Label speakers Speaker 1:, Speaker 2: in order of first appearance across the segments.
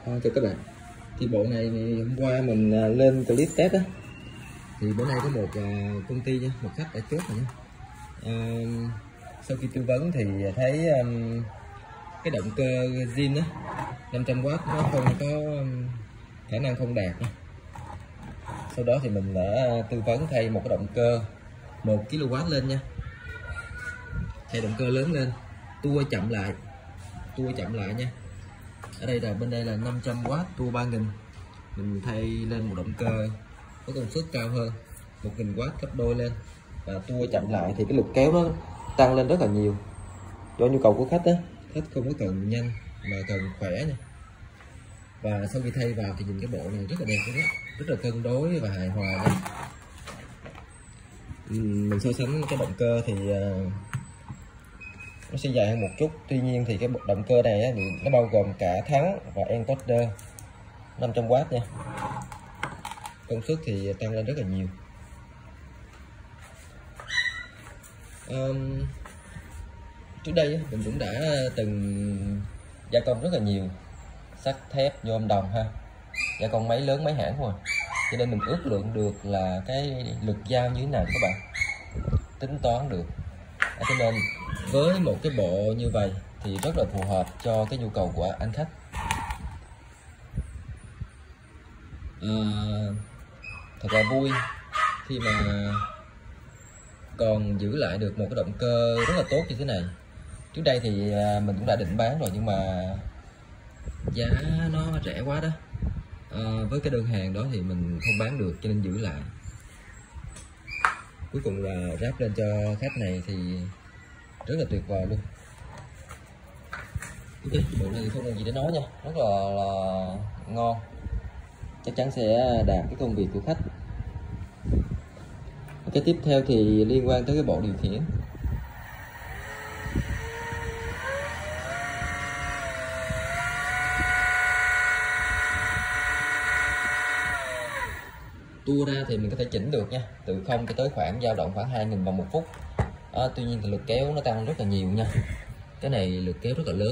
Speaker 1: Chào các bạn. Thì bộ này thì hôm qua mình lên clip test á, thì bữa nay có một công ty nha, một khách đã chốt rồi nha. Sau khi tư vấn thì thấy cái động cơ zin á 500W nó không có khả năng không đạt nha. Sau đó thì mình đã tư vấn thay một cái động cơ 1kW lên nha, thay động cơ lớn lên, tua chậm lại nha. Ở đây là bên đây là 500W tua 3000, mình thay lên một động cơ có công suất cao hơn 1000W gấp đôi lên và tua chậm lại thì cái lực kéo nó tăng lên rất là nhiều. Do nhu cầu của khách á, khách không có cần nhanh mà cần khỏe nha. Và sau khi thay vào thì nhìn cái bộ này rất là đẹp, rất là cân đối và hài hòa nha. Mình so sánh cái động cơ thì nó sẽ dài hơn một chút, tuy nhiên thì cái động cơ này thì nó bao gồm cả thắng và encoder 500W nha, công suất thì tăng lên rất là nhiều. Trước đây mình cũng đã từng gia công rất là nhiều sắt thép nhôm đồng ha, gia công máy lớn máy hãng thôi, cho nên mình ước lượng được là cái lực dao như thế nào các bạn, tính toán được. Cho nên với một cái bộ như vậy thì rất là phù hợp cho cái nhu cầu của anh khách. Thật là vui khi mà còn giữ lại được một cái động cơ rất là tốt như thế này. Trước đây thì mình cũng đã định bán rồi nhưng mà giá nó rẻ quá đó. Với cái đơn hàng đó thì mình không bán được cho nên giữ lại. Cuối cùng là ráp lên cho khách này thì rất là tuyệt vời luôn. Ok, bộ này thì không còn gì để nói nha, rất là ngon, chắc chắn sẽ đạt cái công việc của khách. Cái tiếp theo thì liên quan tới cái bộ điều khiển. Tua ra thì mình có thể chỉnh được nha, từ 0 cho tới khoảng dao động khoảng 2000 vòng một phút. Tuy nhiên thì lực kéo nó tăng rất là nhiều nha, cái này lực kéo rất là lớn.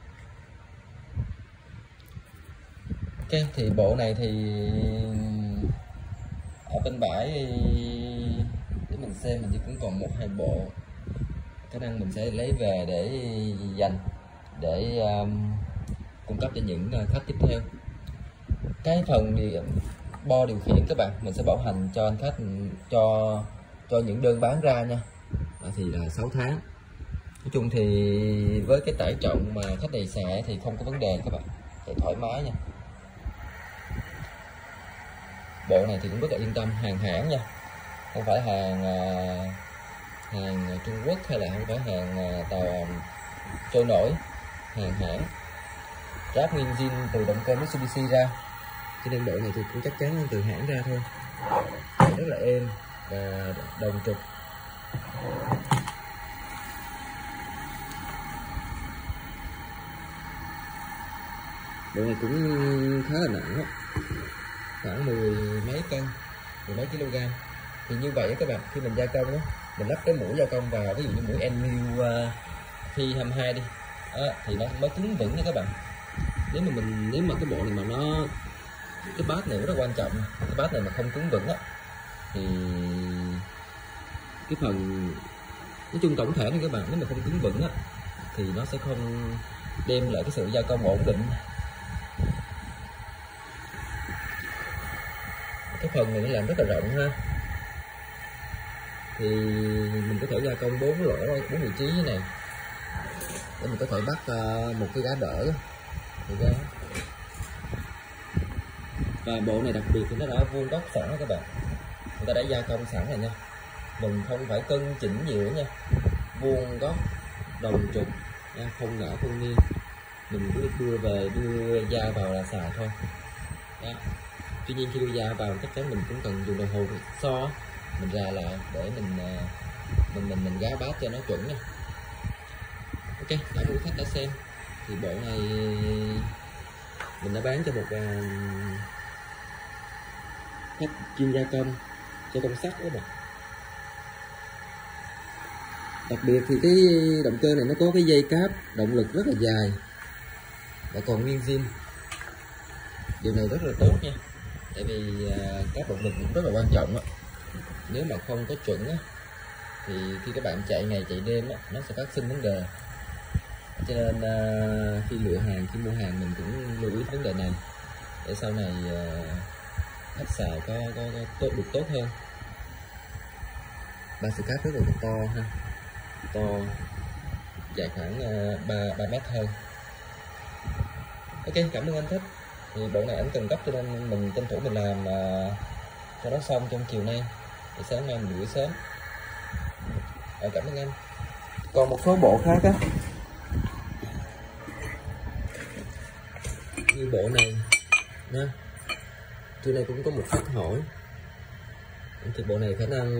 Speaker 1: Ok, thì bộ này thì ở bên bãi để mình xem mình chỉ cũng còn 1-2 bộ, khả năng mình sẽ lấy về để dành để cung cấp cho những khách tiếp theo. Cái phần bo điều khiển các bạn mình sẽ bảo hành cho anh khách, cho những đơn bán ra nha, thì là 6 tháng. Nói chung thì với cái tải trọng mà khách này xài thì không có vấn đề các bạn, chạy thoải mái nha. Bộ này thì cũng rất là yên tâm, hàng hãng nha, không phải hàng Trung Quốc hay là không phải hàng tàu trôi nổi, hàng hãng, ráp nguyên zin từ động cơ Mitsubishi ra, cho nên bộ này thì cũng chắc chắn từ hãng ra thôi. Rất là êm và đồng trục. Bộ này cũng khá là nặng đó, khoảng 10 mấy cân, 10 mấy kg. Thì như vậy các bạn, khi mình gia công đó, mình lắp cái mũi gia công vào, ví dụ như mũi Enmil Phi 22 đi, thì nó mới cứng vững nha các bạn. Nếu mà cái bộ này mà nó, cái bát này rất quan trọng, cái bát này mà không cứng vững á thì cái phần nói chung tổng thể này các bạn, nếu mà không cứng vững á thì nó sẽ không đem lại cái sự gia công ổn định. Cái phần này nó làm rất là rộng ha, thì mình có thể gia công 4 lỗ, 4 vị trí như này để mình có thể bắt một cái gá đỡ. Và bộ này đặc biệt thì nó đã vuông góc sẵn đó các bạn, người ta đã gia công sẵn rồi nha, mình không phải cân chỉnh nhiều nữa nha, vuông góc đồng trục nha, không ngã không nghiêng, mình cứ đưa da vào là xài thôi đó. Tuy nhiên khi đưa da vào chắc chắn mình cũng cần dùng đồng hồ so, mình ra lại để mình gá bát cho nó chuẩn nha. Ok, cảm ơn khách đã xem. Thì bộ này mình đã bán cho một khách chuyên gia công sắt đó bạn. Đặc biệt thì cái động cơ này nó có cái dây cáp động lực rất là dài và còn nguyên zin, Điều này rất là tốt nha, tại vì các động lực cũng rất là quan trọng á. Nếu mà không có chuẩn á, thì khi các bạn chạy ngày chạy đêm á, nó sẽ phát sinh vấn đề. Cho nên khi lựa hàng, khi mua hàng mình cũng lưu ý vấn đề này để sau này khách xài có tốt được tốt hơn. Ba sợi cáp rất là to ha, to, dài khoảng 3 mét hơn. Ok, cảm ơn anh Thích. Thì bộ này anh cần gấp cho nên mình tranh thủ mình làm cho nó xong trong chiều nay, thì sáng nay mình gửi sớm. Cảm ơn anh. Còn một số bộ khác á, như bộ này nha, trưa nay cũng có một khách hỏi thì bộ này khả năng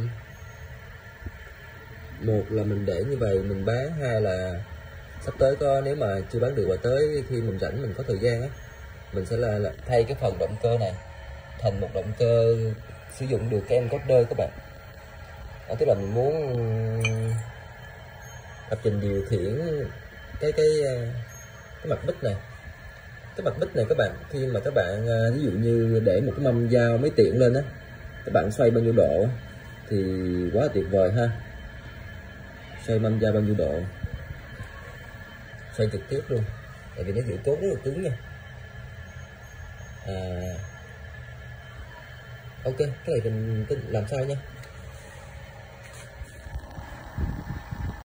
Speaker 1: một là mình để như vậy mình bán, hai là sắp tới có, nếu mà chưa bán được và tới khi mình rảnh mình có thời gian á, mình sẽ là thay cái phần động cơ này thành một động cơ sử dụng được cái encoder các bạn. Tức là mình muốn lập trình điều khiển cái mặt bích này. Cái mặt bích này các bạn, khi mà các bạn ví dụ như để một cái mâm dao mấy tiện lên á, các bạn xoay bao nhiêu độ thì quá tuyệt vời ha. Xoay mâm dao bao nhiêu độ, xoay trực tiếp luôn, tại vì nó giữ cốt rất là cứng nha. Ok, cái này mình làm sao nha.